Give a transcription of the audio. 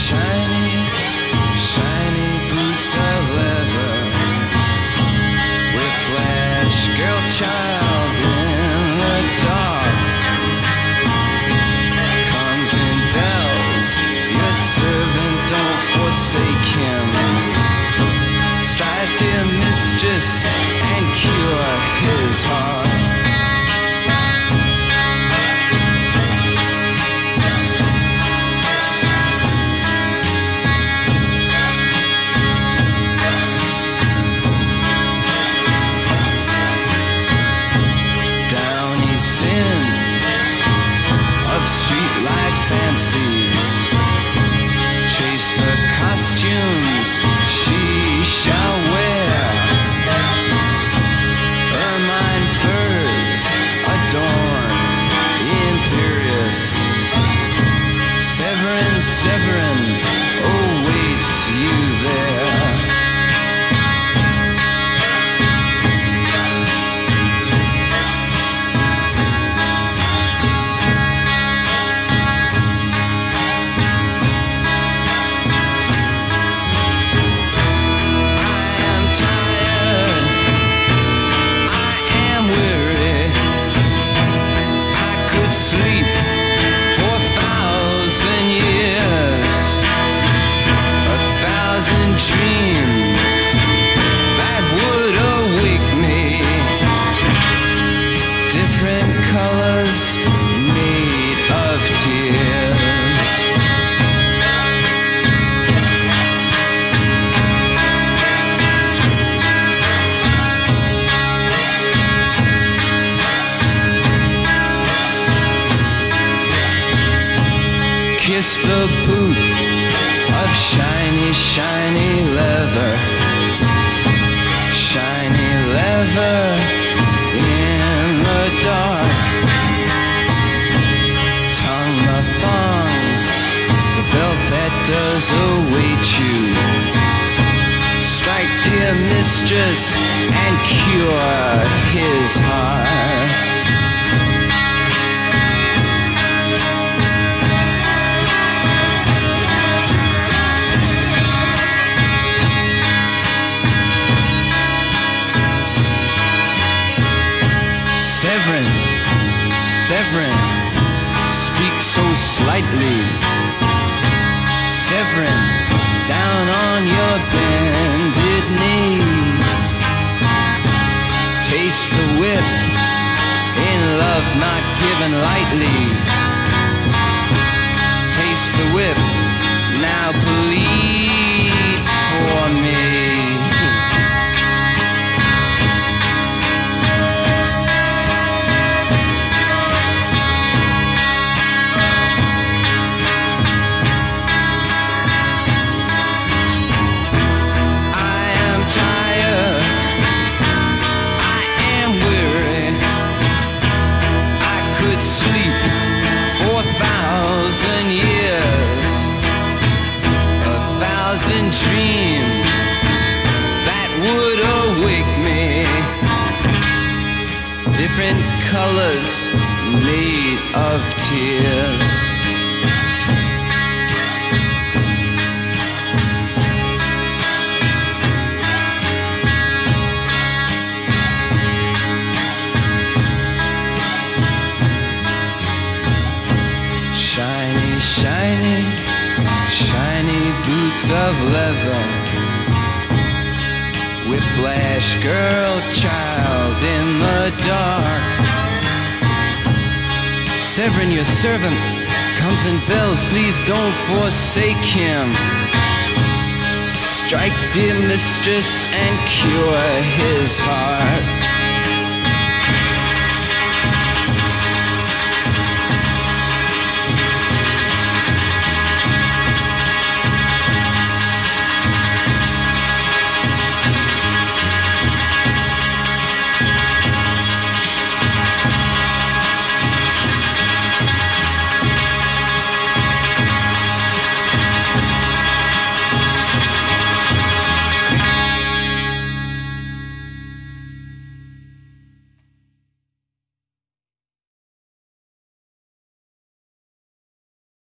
shiny, shiny boots of leather. Whiplash, girlchild in the dark. Comes in bells, your servant, don't forsake him. Strike, dear mistress, and cure his heart. Downy sins of streetlight fancies. Chase the costumes she shall wear. Ermine furs adorn, imperious. Severin, Severin awaits you there. Sleep for 1,000 years, 1,000 dreams that would awake me. Different colors made of tears. Kiss the boot of shiny, shiny leather. Shiny leather in the dark. Tongue the thongs, the belt that does await you. Strike, dear mistress, and cure his heart. Severin, Severin, speak so slightly. Severin, down on your bended knee. Taste the whip, in love not given lightly. Taste the whip, now plead for me. Sleep for 1,000 years, 1,000 dreams that would awake me. Different colors made of tears. Shiny, shiny, shiny boots of leather. Whiplash, girlchild in the dark. Severin, your servant, comes in bells, please don't forsake him. Strike, dear mistress, and cure his heart.